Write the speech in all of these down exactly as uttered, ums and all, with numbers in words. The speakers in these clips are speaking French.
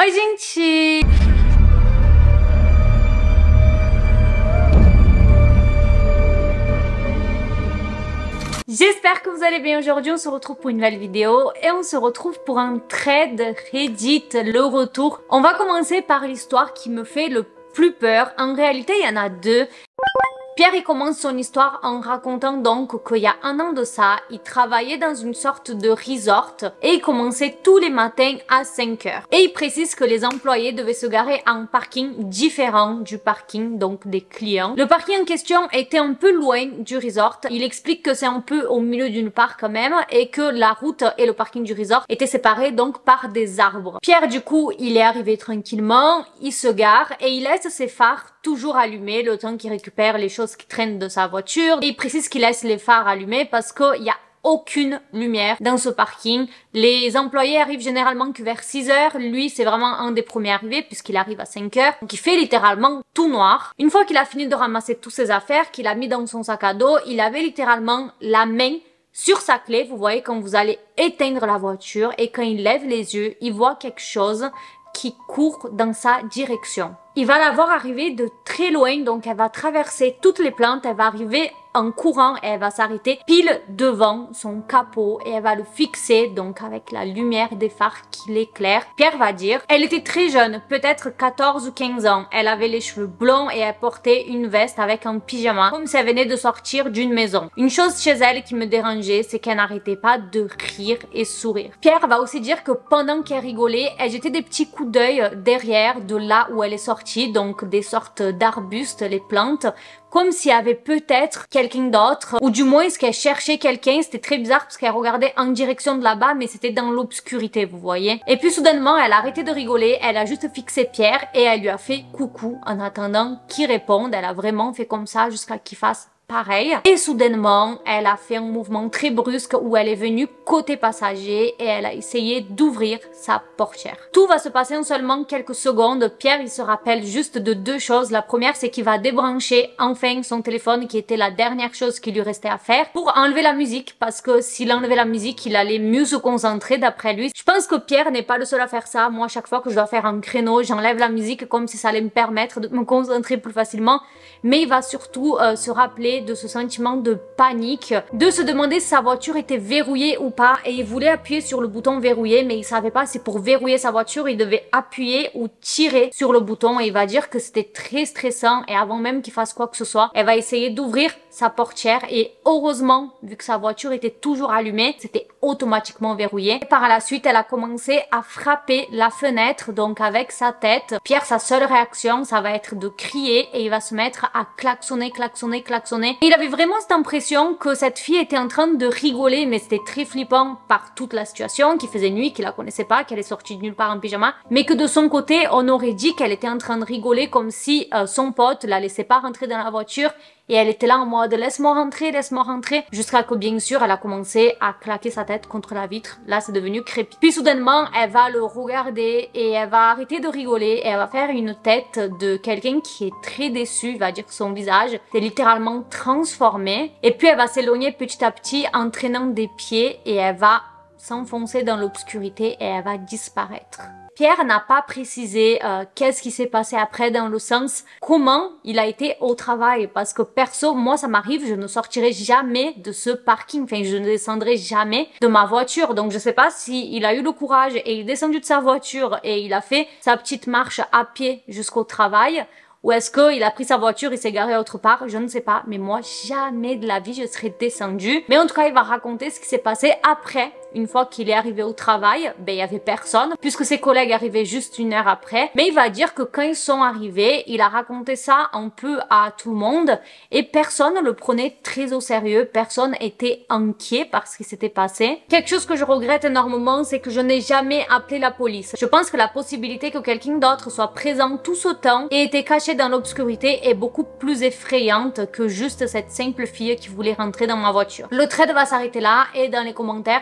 Oi, gente! J'espère que vous allez bien. Aujourd'hui on se retrouve pour une nouvelle vidéo et on se retrouve pour un thread Reddit, le retour. On va commencer par l'histoire qui me fait le plus peur. En réalité il y en a deux. Pierre il commence son histoire en racontant donc qu'il y a un an de ça, il travaillait dans une sorte de resort et il commençait tous les matins à cinq heures. Et il précise que les employés devaient se garer en un parking différent du parking donc des clients. Le parking en question était un peu loin du resort. Il explique que c'est un peu au milieu d'une part quand même et que la route et le parking du resort étaient séparés donc par des arbres. Pierre du coup il est arrivé tranquillement, il se gare et il laisse ses phares toujours allumés le temps qu'il récupère les choses qui traînent de sa voiture. Et il précise qu'il laisse les phares allumés parce qu'il y a aucune lumière dans ce parking. Les employés arrivent généralement que vers six heures. Lui, c'est vraiment un des premiers arrivés puisqu'il arrive à cinq heures. Donc il fait littéralement tout noir. Une fois qu'il a fini de ramasser toutes ses affaires, qu'il a mis dans son sac à dos, il avait littéralement la main sur sa clé. Vous voyez quand vous allez éteindre la voiture et quand il lève les yeux, il voit quelque chose qui court dans sa direction. Il va la voir arriver de très loin, donc elle va traverser toutes les plantes, elle va arriver en courant et elle va s'arrêter pile devant son capot et elle va le fixer donc avec la lumière des phares qui l'éclaire. Pierre va dire, elle était très jeune, peut-être quatorze ou quinze ans, elle avait les cheveux blonds et elle portait une veste avec un pyjama, comme si elle venait de sortir d'une maison. Une chose chez elle qui me dérangeait, c'est qu'elle n'arrêtait pas de rire et sourire. Pierre va aussi dire que pendant qu'elle rigolait, elle jetait des petits coups d'œil derrière de là où elle est sortie, donc des sortes d'arbustes, les plantes, comme s'il y avait peut-être quelqu'un d'autre, ou du moins ce qu'elle cherchait quelqu'un. C'était très bizarre parce qu'elle regardait en direction de là-bas, mais c'était dans l'obscurité, vous voyez. Et puis soudainement, elle a arrêté de rigoler, elle a juste fixé Pierre et elle lui a fait coucou en attendant qu'il réponde. Elle a vraiment fait comme ça jusqu'à qu'il fasse pareil. Et soudainement, elle a fait un mouvement très brusque où elle est venue côté passager et elle a essayé d'ouvrir sa portière. Tout va se passer en seulement quelques secondes. Pierre, il se rappelle juste de deux choses. La première, c'est qu'il va débrancher enfin son téléphone qui était la dernière chose qui lui restait à faire pour enlever la musique parce que s'il enlevait la musique, il allait mieux se concentrer d'après lui. Je pense que Pierre n'est pas le seul à faire ça. Moi, à chaque fois que je dois faire un créneau, j'enlève la musique comme si ça allait me permettre de me concentrer plus facilement. Mais il va surtout euh, se rappeler de ce sentiment de panique, de se demander si sa voiture était verrouillée ou pas et il voulait appuyer sur le bouton verrouiller mais il savait pas si pour verrouiller sa voiture il devait appuyer ou tirer sur le bouton et il va dire que c'était très stressant et avant même qu'il fasse quoi que ce soit, elle va essayer d'ouvrir sa portière et heureusement vu que sa voiture était toujours allumée, c'était automatiquement verrouillé. Et par la suite elle a commencé à frapper la fenêtre donc avec sa tête. Pierre, sa seule réaction ça va être de crier et il va se mettre à klaxonner, klaxonner, klaxonner. Il avait vraiment cette impression que cette fille était en train de rigoler, mais c'était très flippant par toute la situation, qu'il faisait nuit, qu'il la connaissait pas, qu'elle est sortie de nulle part en pyjama, mais que de son côté, on aurait dit qu'elle était en train de rigoler comme si euh, son pote la laissait pas rentrer dans la voiture et elle était là en mode laisse-moi rentrer, laisse-moi rentrer, jusqu'à que bien sûr elle a commencé à claquer sa tête contre la vitre. Là c'est devenu crépi. Puis soudainement elle va le regarder et elle va arrêter de rigoler et elle va faire une tête de quelqu'un qui est très déçu. Il va dire que son visage est littéralement transformé et puis elle va s'éloigner petit à petit en traînant des pieds et elle va s'enfoncer dans l'obscurité et elle va disparaître. Pierre n'a pas précisé euh, qu'est-ce qui s'est passé après dans le sens comment il a été au travail parce que perso, moi ça m'arrive, je ne sortirai jamais de ce parking, enfin je ne descendrai jamais de ma voiture donc je sais pas si il a eu le courage et il est descendu de sa voiture et il a fait sa petite marche à pied jusqu'au travail ou est-ce qu'il a pris sa voiture et s'est garé autre part, je ne sais pas, mais moi jamais de la vie je serais descendue. Mais en tout cas il va raconter ce qui s'est passé après. Une fois qu'il est arrivé au travail, ben il y avait personne puisque ses collègues arrivaient juste une heure après. Mais il va dire que quand ils sont arrivés, il a raconté ça un peu à tout le monde et personne ne le prenait très au sérieux. Personne était inquiet par ce qui s'était passé. Quelque chose que je regrette énormément, c'est que je n'ai jamais appelé la police. Je pense que la possibilité que quelqu'un d'autre soit présent tout ce temps et était caché dans l'obscurité est beaucoup plus effrayante que juste cette simple fille qui voulait rentrer dans ma voiture. Le thread va s'arrêter là et dans les commentaires, la plupart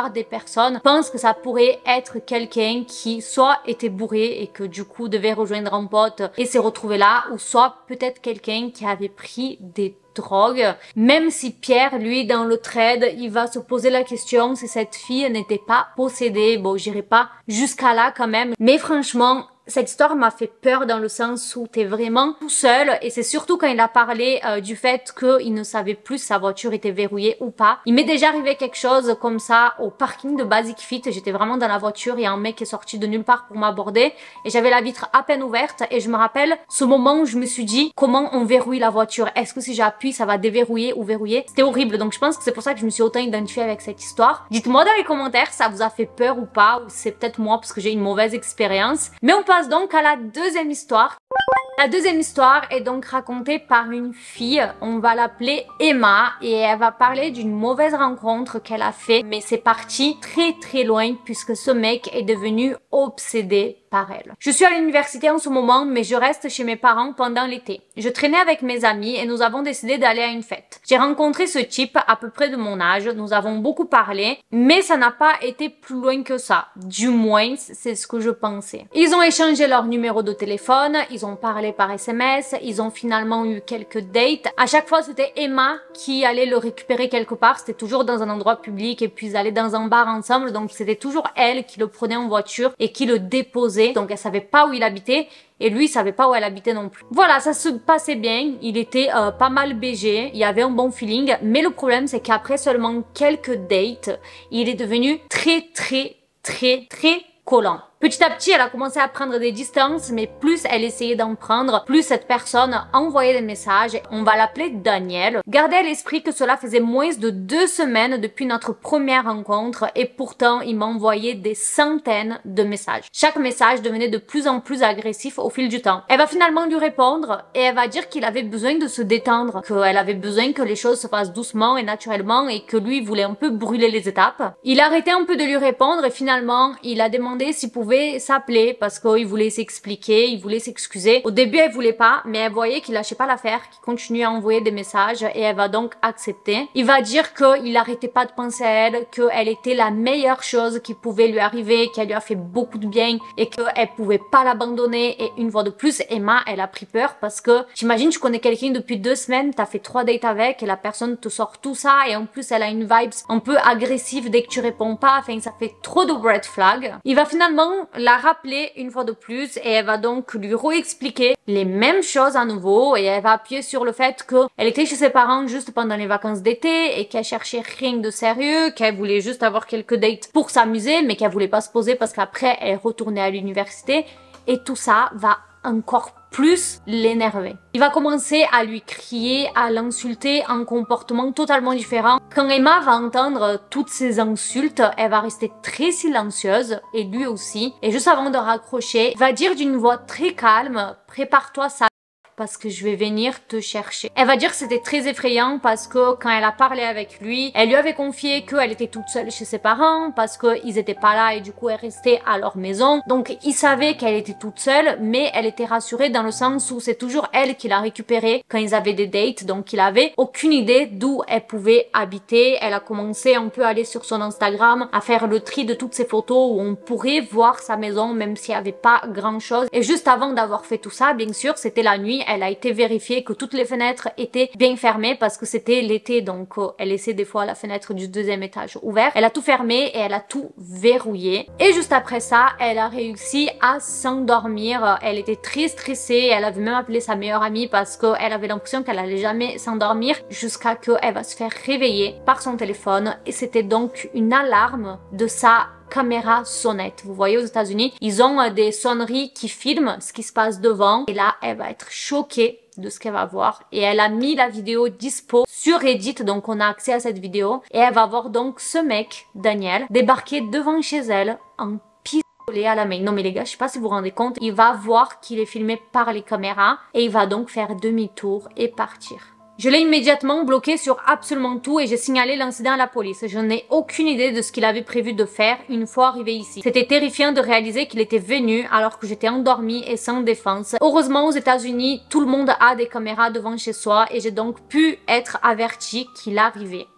plupart des personnes pensent que ça pourrait être quelqu'un qui soit était bourré et que du coup devait rejoindre un pote et s'est retrouvé là, ou soit peut-être quelqu'un qui avait pris des drogue, même si Pierre, lui, dans le thread, il va se poser la question si cette fille n'était pas possédée. Bon, j'irai pas jusqu'à là quand même, mais franchement, cette histoire m'a fait peur dans le sens où t'es vraiment tout seul, et c'est surtout quand il a parlé euh, du fait qu'il ne savait plus si sa voiture était verrouillée ou pas. Il m'est déjà arrivé quelque chose comme ça au parking de Basic Fit, j'étais vraiment dans la voiture et un mec est sorti de nulle part pour m'aborder et j'avais la vitre à peine ouverte, et je me rappelle ce moment où je me suis dit comment on verrouille la voiture, est-ce que si j'appuie ça va déverrouiller ou verrouiller? C'était horrible, donc je pense que c'est pour ça que je me suis autant identifiée avec cette histoire. Dites-moi dans les commentaires ça vous a fait peur ou pas, ou c'est peut-être moi parce que j'ai une mauvaise expérience. Mais on passe donc à la deuxième histoire. La deuxième histoire est donc racontée par une fille, on va l'appeler Emma, et elle va parler d'une mauvaise rencontre qu'elle a fait, mais c'est parti très très loin puisque ce mec est devenu obsédé par elle. Je suis à l'université en ce moment, mais je reste chez mes parents pendant l'été. Je traînais avec mes amis et nous avons décidé d'aller à une fête. J'ai rencontré ce type à peu près de mon âge, nous avons beaucoup parlé, mais ça n'a pas été plus loin que ça. Du moins, c'est ce que je pensais. Ils ont échangé leur numéro de téléphone, ils ont parlé par S M S, ils ont finalement eu quelques dates. À chaque fois, c'était Emma qui allait le récupérer quelque part, c'était toujours dans un endroit public, et puis ils allaient dans un bar ensemble, donc c'était toujours elle qui le prenait en voiture et qui le déposait. Donc elle savait pas où il habitait et lui il savait pas où elle habitait non plus. Voilà, ça se passait bien, il était euh, pas mal B G, il y avait un bon feeling, mais le problème c'est qu'après seulement quelques dates, il est devenu très très très très collant. Petit à petit, elle a commencé à prendre des distances, mais plus elle essayait d'en prendre, plus cette personne envoyait des messages. On va l'appeler Daniel. Gardez à l'esprit que cela faisait moins de deux semaines depuis notre première rencontre, et pourtant, il m'envoyait des centaines de messages. Chaque message devenait de plus en plus agressif au fil du temps. Elle va finalement lui répondre, et elle va dire qu'il avait besoin de se détendre, qu'elle avait besoin que les choses se fassent doucement et naturellement, et que lui voulait un peu brûler les étapes. Il a arrêté un peu de lui répondre, et finalement, il a demandé s'il pouvait s'appeler parce qu'il voulait s'expliquer, il voulait s'excuser. Au début, elle voulait pas, mais elle voyait qu'il lâchait pas l'affaire, qu'il continuait à envoyer des messages, et elle va donc accepter. Il va dire qu'il arrêtait pas de penser à elle, qu'elle était la meilleure chose qui pouvait lui arriver, qu'elle lui a fait beaucoup de bien et qu'elle pouvait pas l'abandonner. Et une fois de plus, Emma, elle a pris peur parce que j'imagine tu connais quelqu'un depuis deux semaines, t'as fait trois dates avec et la personne te sort tout ça, et en plus elle a une vibe un peu agressive dès que tu réponds pas, enfin ça fait trop de red flags. Il va finalement la rappeler une fois de plus et elle va donc lui réexpliquer les mêmes choses à nouveau, et elle va appuyer sur le fait qu'elle était chez ses parents juste pendant les vacances d'été et qu'elle cherchait rien de sérieux, qu'elle voulait juste avoir quelques dates pour s'amuser, mais qu'elle voulait pas se poser parce qu'après elle retournait à l'université, et tout ça va encore plus l'énerver. Il va commencer à lui crier, à l'insulter, un comportement totalement différent. Quand Emma va entendre toutes ces insultes, elle va rester très silencieuse, et lui aussi. Et juste avant de raccrocher, il va dire d'une voix très calme: prépare-toi ça, parce que je vais venir te chercher. Elle va dire que c'était très effrayant parce que quand elle a parlé avec lui, elle lui avait confié qu'elle était toute seule chez ses parents parce qu'ils étaient pas là, et du coup elle restait à leur maison. Donc il savait qu'elle était toute seule, mais elle était rassurée dans le sens où c'est toujours elle qui l'a récupérée quand ils avaient des dates, donc il avait aucune idée d'où elle pouvait habiter. Elle a commencé un peu à aller sur son Instagram, à faire le tri de toutes ces photos où on pourrait voir sa maison même s'il n'y avait pas grand chose. Et juste avant d'avoir fait tout ça, bien sûr, c'était la nuit. Elle a été vérifiée que toutes les fenêtres étaient bien fermées parce que c'était l'été, donc euh, elle laissait des fois la fenêtre du deuxième étage ouverte. Elle a tout fermé et elle a tout verrouillé. Et juste après ça, elle a réussi à s'endormir. Elle était très stressée, elle avait même appelé sa meilleure amie parce qu'elle avait l'impression qu'elle allait jamais s'endormir, jusqu'à qu'elle va se faire réveiller par son téléphone, et c'était donc une alarme de sa caméra sonnette. Vous voyez, aux États-Unis, ils ont euh, des sonneries qui filment ce qui se passe devant, et là elle va être choquée de ce qu'elle va voir, et elle a mis la vidéo dispo sur Reddit, donc on a accès à cette vidéo, et elle va voir donc ce mec, Daniel, débarquer devant chez elle en pistolet à la main. Non mais les gars, je sais pas si vous vous rendez compte, il va voir qu'il est filmé par les caméras et il va donc faire demi-tour et partir. Je l'ai immédiatement bloqué sur absolument tout et j'ai signalé l'incident à la police. Je n'ai aucune idée de ce qu'il avait prévu de faire une fois arrivé ici. C'était terrifiant de réaliser qu'il était venu alors que j'étais endormie et sans défense. Heureusement, aux États-Unis, tout le monde a des caméras devant chez soi et j'ai donc pu être avertie qu'il arrivait.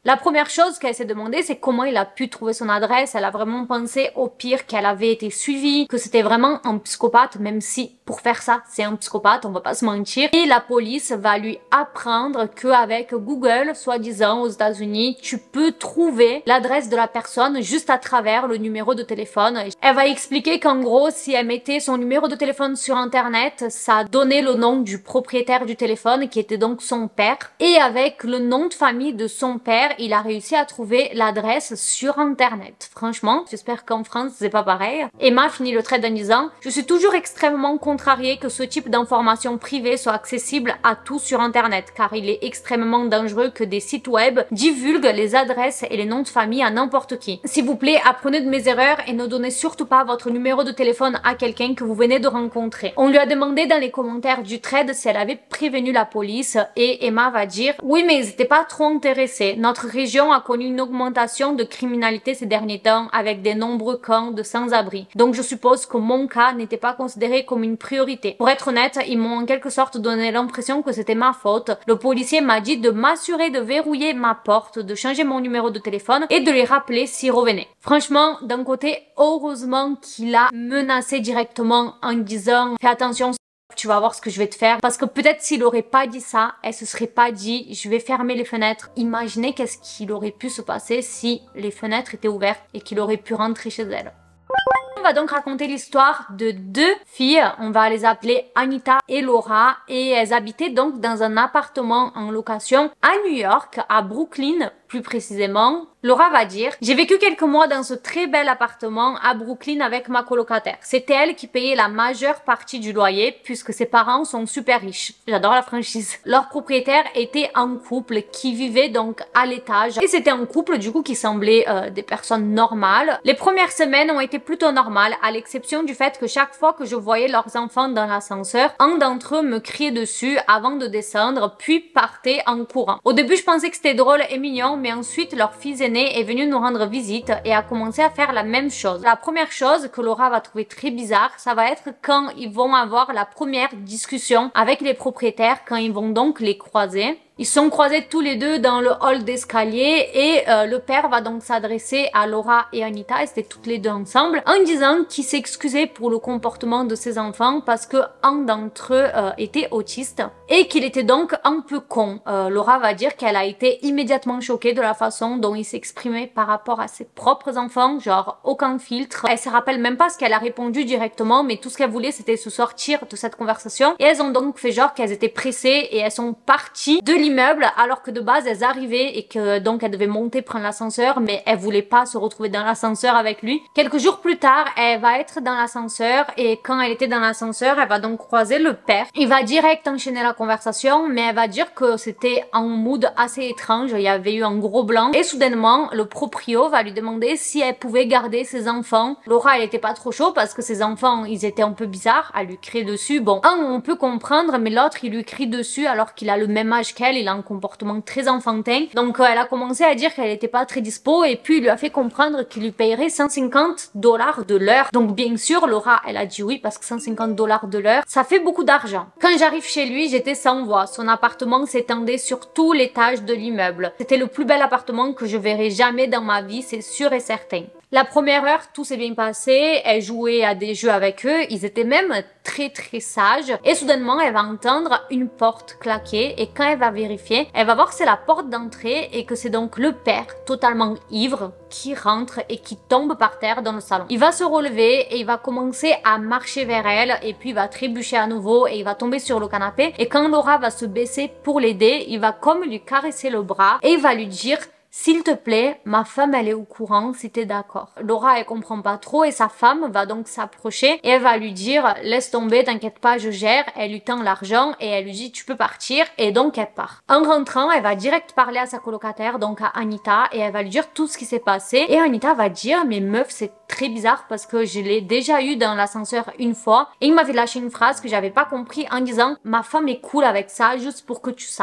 La première chose qu'elle s'est demandé, c'est comment il a pu trouver son adresse. Elle a vraiment pensé au pire, qu'elle avait été suivie, que c'était vraiment un psychopathe, même si pour faire ça, c'est un psychopathe, on va pas se mentir. Et la police va lui apprendre qu'avec Google, soi-disant aux États-Unis, tu peux trouver l'adresse de la personne juste à travers le numéro de téléphone. Elle va expliquer qu'en gros, si elle mettait son numéro de téléphone sur internet, ça donnait le nom du propriétaire du téléphone, qui était donc son père. Et avec le nom de famille de son père, il a réussi à trouver l'adresse sur internet. Franchement, j'espère qu'en France, c'est pas pareil. Emma finit le trait en disant « Je suis toujours extrêmement contrariée que ce type d'informations privées soit accessible à tous sur internet, car il est extrêmement dangereux que des sites web divulguent les adresses et les noms de famille à n'importe qui. S'il vous plaît, apprenez de mes erreurs et ne donnez surtout pas votre numéro de téléphone à quelqu'un que vous venez de rencontrer. » On lui a demandé dans les commentaires du thread si elle avait prévenu la police et Emma va dire « Oui, mais ils n'étaient pas trop intéressés. Notre région a connu une augmentation de criminalité ces derniers temps avec des nombreux camps de sans-abri. Donc je suppose que mon cas n'était pas considéré comme une priorité. Pour être honnête, ils m'ont en quelque sorte donné l'impression que c'était ma faute. Le policier m'a dit de m'assurer de verrouiller ma porte, de changer mon numéro de téléphone et de les rappeler s'ils revenaient. » Franchement, d'un côté, heureusement qu'il a menacé directement en disant « Fais attention, tu vas voir ce que je vais te faire. » Parce que peut-être s'il aurait pas dit ça, elle se serait pas dit je vais fermer les fenêtres. Imaginez qu'est-ce qu'il aurait pu se passer si les fenêtres étaient ouvertes et qu'il aurait pu rentrer chez elle. On va donc raconter l'histoire de deux filles, on va les appeler Anita et Laura, et elles habitaient donc dans un appartement en location à New York, à Brooklyn plus précisément. Laura va dire « J'ai vécu quelques mois dans ce très bel appartement à Brooklyn avec ma colocataire. C'était elle qui payait la majeure partie du loyer puisque ses parents sont super riches. » J'adore la franchise. Leur propriétaire était un couple qui vivait donc à l'étage et c'était un couple du coup qui semblait euh, des personnes normales. Les premières semaines ont été plutôt normales à l'exception du fait que chaque fois que je voyais leurs enfants dans l'ascenseur, un d'entre eux me criait dessus avant de descendre puis partait en courant. Au début je pensais que c'était drôle et mignon, mais ensuite leur fils aîné est venu nous rendre visite et a commencé à faire la même chose. La première chose que Laura va trouver très bizarre, ça va être quand ils vont avoir la première discussion avec les propriétaires, quand ils vont donc les croiser. Ils sont croisés tous les deux dans le hall d'escalier et euh, le père va donc s'adresser à Laura et Anita, et c'était toutes les deux ensemble, en disant qu'il s'excusait pour le comportement de ses enfants parce que un d'entre eux euh, était autiste et qu'il était donc un peu con. Euh, Laura va dire qu'elle a été immédiatement choquée de la façon dont il s'exprimait par rapport à ses propres enfants, genre aucun filtre. Elle se rappelle même pas ce qu'elle a répondu directement, mais tout ce qu'elle voulait c'était se sortir de cette conversation, et elles ont donc fait genre qu'elles étaient pressées et elles sont parties de l'immeuble alors que de base elles arrivaient et que donc elles devaient monter prendre l'ascenseur, mais elles voulaient pas se retrouver dans l'ascenseur avec lui. Quelques jours plus tard, elle va être dans l'ascenseur et quand elle était dans l'ascenseur, elle va donc croiser le père. Il va direct enchaîner la conversation, mais elle va dire que c'était un mood assez étrange, il y avait eu un gros blanc et soudainement le proprio va lui demander si elle pouvait garder ses enfants. Laura elle était pas trop chaud parce que ses enfants ils étaient un peu bizarres, elle lui crie dessus. Bon, un on peut comprendre, mais l'autre il lui crie dessus alors qu'il a le même âge qu'elle, il a un comportement très enfantin. Donc euh, elle a commencé à dire qu'elle était pas très dispo et puis il lui a fait comprendre qu'il lui payerait cent cinquante dollars de l'heure. Donc bien sûr Laura elle a dit oui parce que cent cinquante dollars de l'heure ça fait beaucoup d'argent. Quand j'arrive chez lui j'étais sans voix, son appartement s'étendait sur tout l'étage de l'immeuble. C'était le plus bel appartement que je verrai jamais dans ma vie, c'est sûr et certain. La première heure, tout s'est bien passé, elle jouait à des jeux avec eux, ils étaient même très très sages. Et soudainement, elle va entendre une porte claquer et quand elle va vérifier, elle va voir que c'est la porte d'entrée et que c'est donc le père, totalement ivre, qui rentre et qui tombe par terre dans le salon. Il va se relever et il va commencer à marcher vers elle et puis il va trébucher à nouveau et il va tomber sur le canapé. Et quand Laura va se baisser pour l'aider, il va comme lui caresser le bras et il va lui dire: s'il te plaît, ma femme elle est au courant si t'es d'accord. Laura elle comprend pas trop et sa femme va donc s'approcher et elle va lui dire laisse tomber, t'inquiète pas, je gère. Elle lui tend l'argent et elle lui dit tu peux partir et donc elle part. En rentrant, elle va direct parler à sa colocataire, donc à Anita, et elle va lui dire tout ce qui s'est passé. Et Anita va dire mais meuf c'est très bizarre parce que je l'ai déjà eu dans l'ascenseur une fois et il m'avait lâché une phrase que j'avais pas compris en disant ma femme est cool avec ça juste pour que tu saches.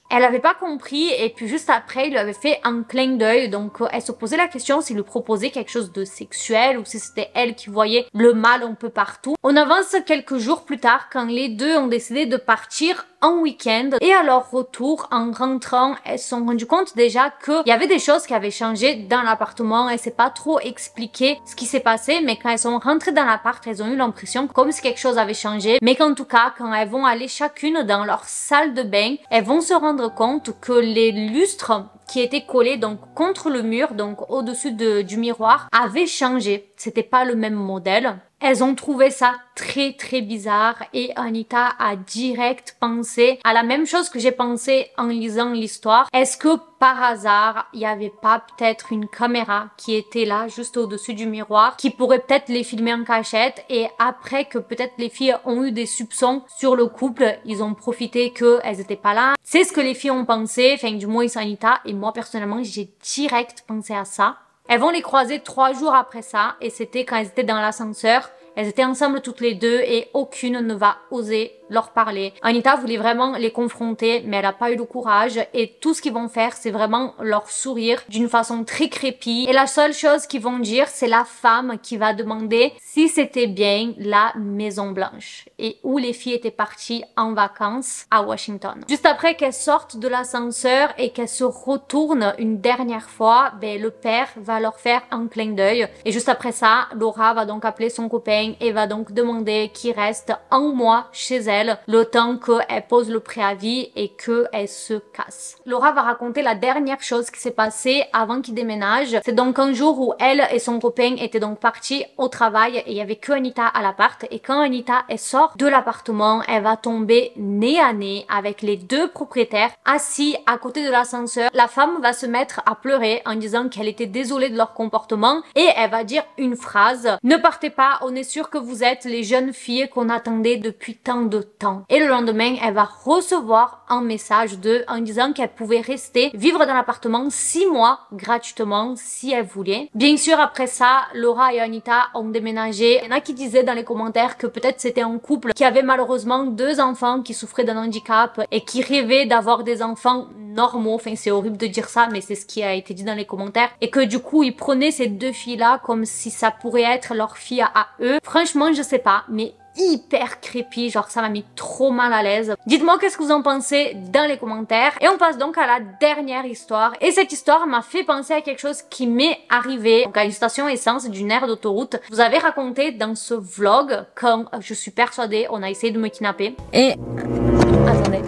Elle avait pas compris et puis juste après il lui avait fait un clin d'œil, donc elle se posait la question s'il lui proposait quelque chose de sexuel ou si c'était elle qui voyait le mal un peu partout. On avance quelques jours plus tard quand les deux ont décidé de partir en week-end et à leur retour en rentrant elles se sont rendues compte déjà qu'il y avait des choses qui avaient changé dans l'appartement. Elle s'est pas trop expliqué ce qui s'est passé, mais quand elles sont rentrées dans l'appart elles ont eu l'impression comme si quelque chose avait changé, mais qu'en tout cas quand elles vont aller chacune dans leur salle de bain elles vont se rendre compte que les lustres qui étaient collés donc contre le mur, donc au-dessus de, du miroir, avaient changé. C'était pas le même modèle. Elles ont trouvé ça très très bizarre et Anita a direct pensé à la même chose que j'ai pensé en lisant l'histoire. Est-ce que par hasard, il n'y avait pas peut-être une caméra qui était là juste au-dessus du miroir, qui pourrait peut-être les filmer en cachette et après que peut-être les filles ont eu des soupçons sur le couple, ils ont profité qu'elles n'étaient pas là. C'est ce que les filles ont pensé, enfin du moins Anita et moi personnellement j'ai direct pensé à ça. Elles vont les croiser trois jours après ça et c'était quand elles étaient dans l'ascenseur. Elles étaient ensemble toutes les deux et aucune ne va oser leur parler. Anita voulait vraiment les confronter mais elle n'a pas eu le courage et tout ce qu'ils vont faire c'est vraiment leur sourire d'une façon très creepy et la seule chose qu'ils vont dire c'est la femme qui va demander si c'était bien la Maison Blanche et où les filles étaient parties en vacances à Washington. Juste après qu'elles sortent de l'ascenseur et qu'elles se retournent une dernière fois, ben, le père va leur faire un clin d'œil et juste après ça Laura va donc appeler son copain et va donc demander qu'il reste un mois chez elle le temps qu'elle pose le préavis et qu'elle se casse. Laura va raconter la dernière chose qui s'est passée avant qu'ils déménagent. C'est donc un jour où elle et son copain étaient donc partis au travail et il y avait que Anita à l'appart et quand Anita elle sort de l'appartement, elle va tomber nez à nez avec les deux propriétaires assis à côté de l'ascenseur. La femme va se mettre à pleurer en disant qu'elle était désolée de leur comportement et elle va dire une phrase: ne partez pas, on est sûr que vous êtes les jeunes filles qu'on attendait depuis tant de temps. Et le lendemain, elle va recevoir un message d'eux en disant qu'elle pouvait rester vivre dans l'appartement six mois gratuitement si elle voulait. Bien sûr, après ça, Laura et Anita ont déménagé. Il y en a qui disaient dans les commentaires que peut-être c'était un couple qui avait malheureusement deux enfants qui souffraient d'un handicap et qui rêvaient d'avoir des enfants normaux. Enfin, c'est horrible de dire ça, mais c'est ce qui a été dit dans les commentaires. Et que du coup, ils prenaient ces deux filles-là comme si ça pourrait être leur fille à eux. Franchement, je sais pas, mais hyper creepy, genre ça m'a mis trop mal à l'aise. Dites-moi qu'est-ce que vous en pensez dans les commentaires. Et on passe donc à la dernière histoire. Et cette histoire m'a fait penser à quelque chose qui m'est arrivé donc à une station essence d'une aire d'autoroute. Vous avez raconté dans ce vlog quand je suis persuadée on a essayé de me kidnapper. Et... attendez.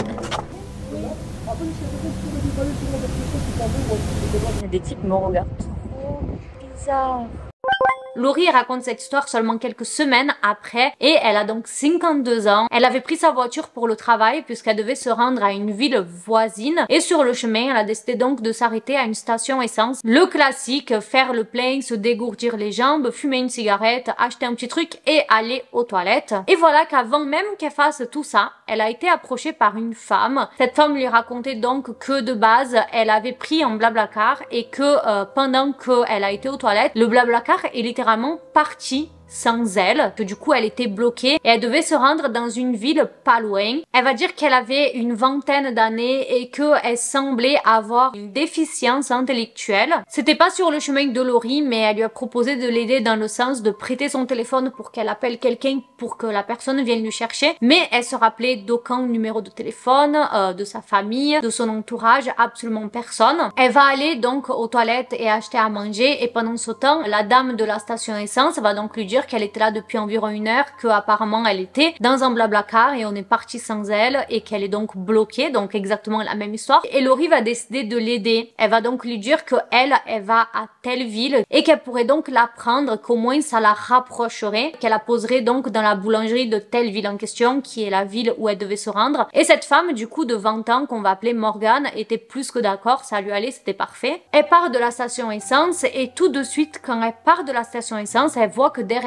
Il y a des types qui me regardent. Oh, bizarre. Laurie raconte cette histoire seulement quelques semaines après et elle a donc cinquante-deux ans. Elle avait pris sa voiture pour le travail puisqu'elle devait se rendre à une ville voisine et sur le chemin, elle a décidé donc de s'arrêter à une station essence. Le classique, faire le plein, se dégourdir les jambes, fumer une cigarette, acheter un petit truc et aller aux toilettes. Et voilà qu'avant même qu'elle fasse tout ça, elle a été approchée par une femme. Cette femme lui racontait donc que de base, elle avait pris un blablacar et que euh, pendant qu'elle a été aux toilettes, le blablacar est littéralement parti sans elle, que du coup elle était bloquée et elle devait se rendre dans une ville pas loin. Elle va dire qu'elle avait une vingtaine d'années et qu'elle semblait avoir une déficience intellectuelle. C'était pas sur le chemin de Laurie, mais elle lui a proposé de l'aider dans le sens de prêter son téléphone pour qu'elle appelle quelqu'un pour que la personne vienne lui chercher, mais elle se rappelait d'aucun numéro de téléphone, euh, de sa famille, de son entourage, absolument personne. Elle va aller donc aux toilettes et acheter à manger et pendant ce temps, la dame de la station essence va donc lui dire qu'elle était là depuis environ une heure, que apparemment elle était dans un blablacar et on est parti sans elle et qu'elle est donc bloquée, donc exactement la même histoire. Et Laurie va décider de l'aider. Elle va donc lui dire que elle, elle va à telle ville et qu'elle pourrait donc la prendre, qu'au moins ça la rapprocherait, qu'elle la poserait donc dans la boulangerie de telle ville en question, qui est la ville où elle devait se rendre. Et cette femme, du coup de vingt ans, qu'on va appeler Morgane, était plus que d'accord, ça lui allait, c'était parfait. Elle part de la station essence et tout de suite, quand elle part de la station essence, elle voit que derrière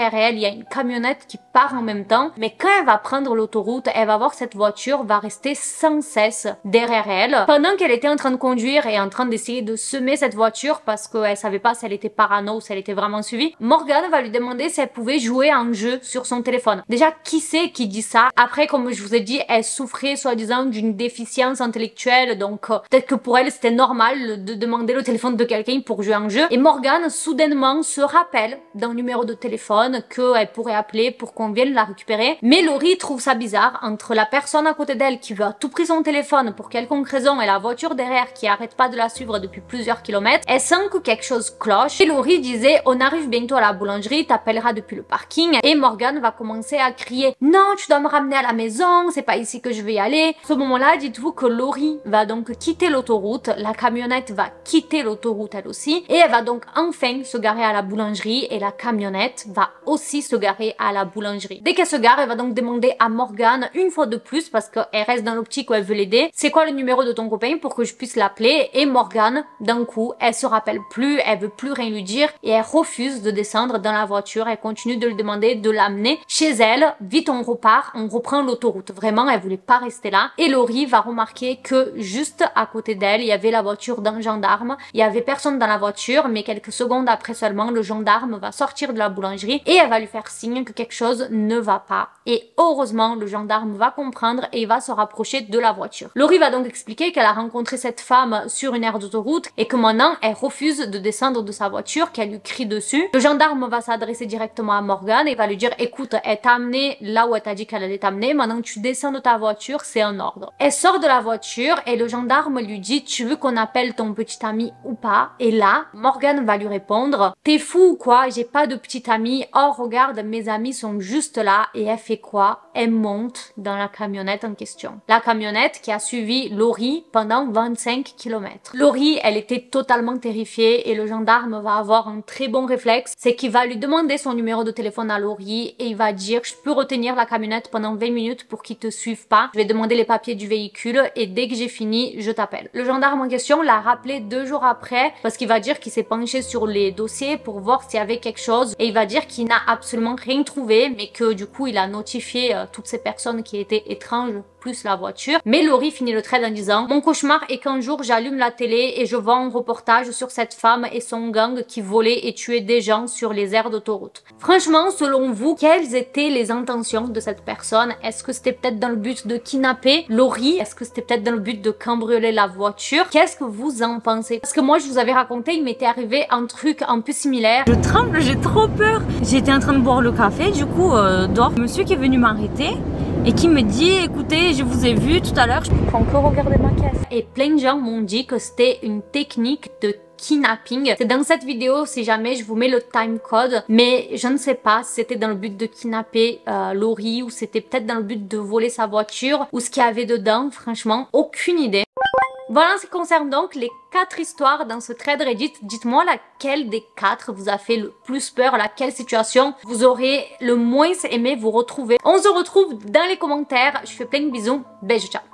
derrière elle, il y a une camionnette qui part en même temps. Mais quand elle va prendre l'autoroute, elle va voir cette voiture va rester sans cesse derrière elle. Pendant qu'elle était en train de conduire et en train d'essayer de semer cette voiture parce qu'elle savait pas si elle était parano ou si elle était vraiment suivie, Morgan va lui demander si elle pouvait jouer à un jeu sur son téléphone. Déjà, qui c'est qui dit ça? Après, comme je vous ai dit, elle souffrait soi-disant d'une déficience intellectuelle, donc euh, peut-être que pour elle c'était normal de demander le téléphone de quelqu'un pour jouer à un jeu. Et Morgan soudainement se rappelle d'un numéro de téléphone qu'elle pourrait appeler pour qu'on vienne la récupérer. Mais Laurie trouve ça bizarre entre la personne à côté d'elle qui veut à tout prix son téléphone pour quelconque raison et la voiture derrière qui arrête pas de la suivre depuis plusieurs kilomètres. Elle sent que quelque chose cloche et Laurie disait on arrive bientôt à la boulangerie, t'appelleras depuis le parking. Et Morgan va commencer à crier non, tu dois me ramener à la maison, c'est pas ici que je vais y aller. À ce moment-là, dites-vous que Laurie va donc quitter l'autoroute, la camionnette va quitter l'autoroute elle aussi et elle va donc enfin se garer à la boulangerie et la camionnette va aussi se garer à la boulangerie. Dès qu'elle se gare, elle va donc demander à Morgan une fois de plus parce qu'elle reste dans l'optique où elle veut l'aider, c'est quoi le numéro de ton copain pour que je puisse l'appeler. Et Morgan, d'un coup, elle se rappelle plus, elle veut plus rien lui dire et elle refuse de descendre dans la voiture. Elle continue de lui demander de l'amener chez elle. Vite, on repart, on reprend l'autoroute. Vraiment, elle voulait pas rester là. Et Laurie va remarquer que juste à côté d'elle, il y avait la voiture d'un gendarme. Il y avait personne dans la voiture, mais quelques secondes après seulement, le gendarme va sortir de la boulangerie et elle va lui faire signe que quelque chose ne va pas. Et heureusement, le gendarme va comprendre et va se rapprocher de la voiture. Laurie va donc expliquer qu'elle a rencontré cette femme sur une aire d'autoroute et que maintenant, elle refuse de descendre de sa voiture, qu'elle lui crie dessus. Le gendarme va s'adresser directement à Morgan et va lui dire écoute, elle t'a amené là où elle t'a dit qu'elle allait t'amener, maintenant que tu descends de ta voiture, c'est un ordre. Elle sort de la voiture et le gendarme lui dit tu veux qu'on appelle ton petit ami ou pas? Et là, Morgan va lui répondre t'es fou ou quoi? J'ai pas de petit ami. Oh regarde, mes amis sont juste là. Et elle fait quoi? Elle monte dans la camionnette en question. La camionnette qui a suivi Laurie pendant vingt-cinq kilomètres. Laurie, elle était totalement terrifiée et le gendarme va avoir un très bon réflexe, c'est qu'il va lui demander son numéro de téléphone à Laurie et il va dire je peux retenir la camionnette pendant vingt minutes pour qu'il te suive pas. Je vais demander les papiers du véhicule et dès que j'ai fini, je t'appelle. Le gendarme en question l'a rappelé deux jours après parce qu'il va dire qu'il s'est penché sur les dossiers pour voir s'il y avait quelque chose et il va dire qu'il n'a absolument rien trouvé mais que du coup il a notifié euh, toutes ces personnes qui étaient étranges plus la voiture. Mais Laurie finit le trade en disant mon cauchemar est qu'un jour j'allume la télé et je vois un reportage sur cette femme et son gang qui volait et tuait des gens sur les aires d'autoroute. Franchement, selon vous, quelles étaient les intentions de cette personne? Est-ce que c'était peut-être dans le but de kidnapper Laurie? Est-ce que c'était peut-être dans le but de cambrioler la voiture? Qu'est-ce que vous en pensez? Parce que moi je vous avais raconté, il m'était arrivé un truc un peu similaire. Je tremble, j'ai trop peur. J'étais en train de boire le café, du coup euh, dehors, monsieur qui est venu m'arrêter et qui me dit écoutez, je vous ai vu tout à l'heure, je prends que regarder ma caisse. Et plein de gens m'ont dit que c'était une technique de kidnapping. C'est dans cette vidéo, si jamais je vous mets le time code, mais je ne sais pas si c'était dans le but de kidnapper euh, Laurie ou c'était peut-être dans le but de voler sa voiture ou ce qu'il y avait dedans, franchement, aucune idée. Voilà ce qui concerne donc les quatre histoires dans ce thread Reddit. Dites-moi laquelle des quatre vous a fait le plus peur, laquelle situation vous aurez le moins aimé vous retrouver. On se retrouve dans les commentaires. Je fais plein de bisous. Bisous, ciao.